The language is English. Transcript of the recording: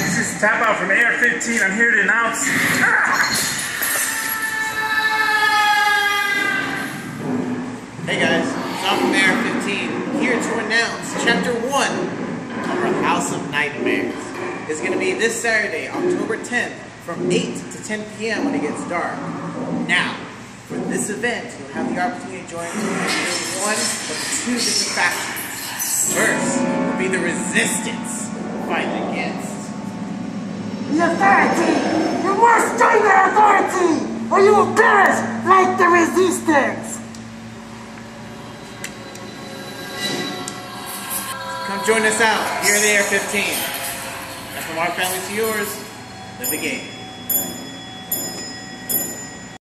This is Tap Out from Air 15. I'm here to announce. Hey guys, Tom from Air 15 here to announce Chapter 1 of our House of Nightmares. It's going to be this Saturday, October 10th, from 8 to 10 p.m. when it gets dark. Now, for this event, you'll have the opportunity to join either one of two different factions. First will be the Resistance, fighting against the Authority! You must join the Authority, or you will perish like the Resistance! Come join us out here at Air 15. And from our family to yours, live the game.